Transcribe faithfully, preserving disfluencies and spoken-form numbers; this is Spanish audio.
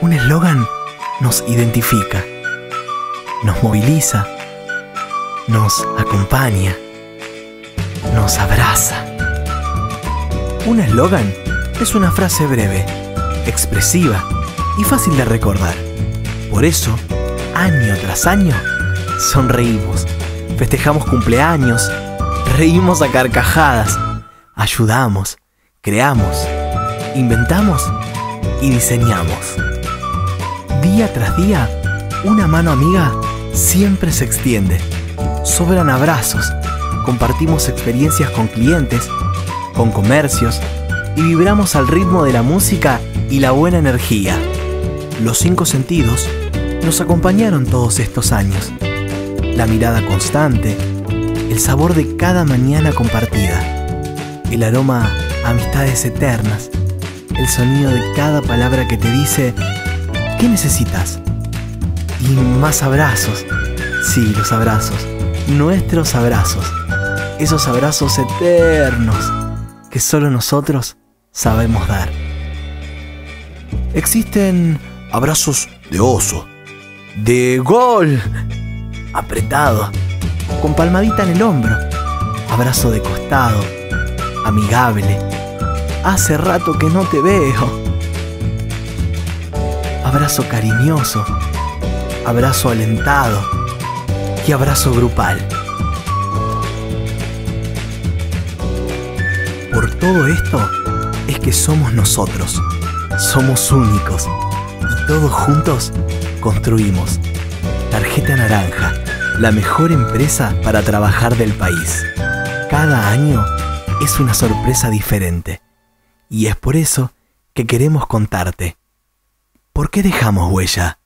Un eslogan nos identifica, nos moviliza, nos acompaña, nos abraza. Un eslogan es una frase breve, expresiva y fácil de recordar. Por eso, año tras año, sonreímos, festejamos cumpleaños, reímos a carcajadas, ayudamos, creamos, inventamos y diseñamos. Día tras día, una mano amiga siempre se extiende. Sobran abrazos, compartimos experiencias con clientes, con comercios y vibramos al ritmo de la música y la buena energía. Los cinco sentidos nos acompañaron todos estos años. La mirada constante, el sabor de cada mañana compartida, el aroma a amistades eternas, el sonido de cada palabra que te dice ¿qué necesitas? Y más abrazos. Sí, los abrazos. Nuestros abrazos. Esos abrazos eternos que solo nosotros sabemos dar. Existen abrazos de oso, de gol, apretado, con palmadita en el hombro, abrazo de costado, amigable, hace rato que no te veo. Abrazo cariñoso, abrazo alentado y abrazo grupal. Por todo esto es que somos nosotros, somos únicos y todos juntos construimos Tarjeta Naranja, la mejor empresa para trabajar del país. Cada año es una sorpresa diferente y es por eso que queremos contarte. ¿Por qué dejamos huella?